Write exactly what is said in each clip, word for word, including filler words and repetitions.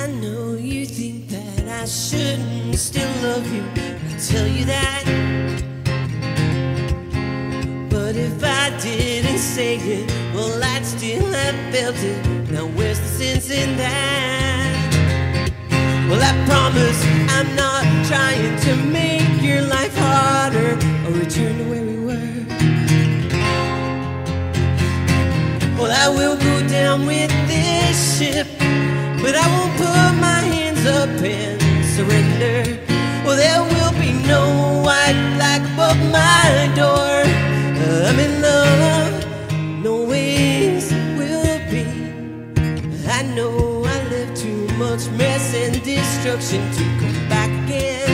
know you think that I shouldn't still love you, I tell you that. But if I didn't say it, well, I'd still have felt it. Now where's the sense in that? Well, I promise I'm not trying to make your life harder or return to where we were. Well, I will go down with this ship, but I won't put my hands up and surrender. Well, there will be no white flag above my door. I'm in love, no ways will be. I know I left too much mess and destruction to come back again,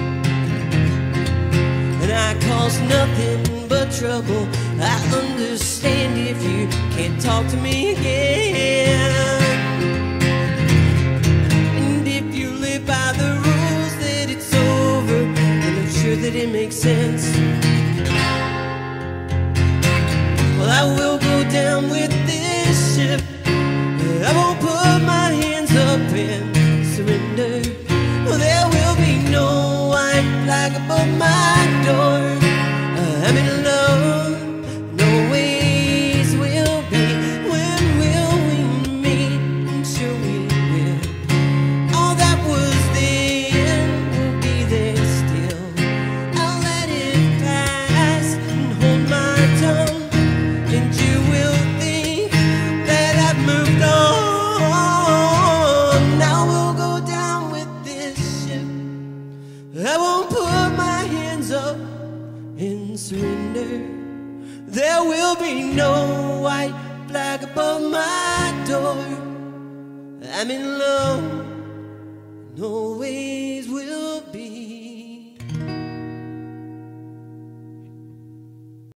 and I caused nothing but trouble. I understand if you can't talk to me again. And if you live by the rules that it's over, then I'm sure that it makes sense. Well, I will go down with this ship. I won't put my hands up and surrender. Well, there will be no white flag above my door. I'm in love, no ways will be. When will we meet? I'm sure we will. All that was then will be there still. I'll let it pass and hold my tongue, and you will think that I've moved on. Now we'll go down with this ship. I won't put my hands up and surrender. There will be no white flag above my door. I'm in love, no ways will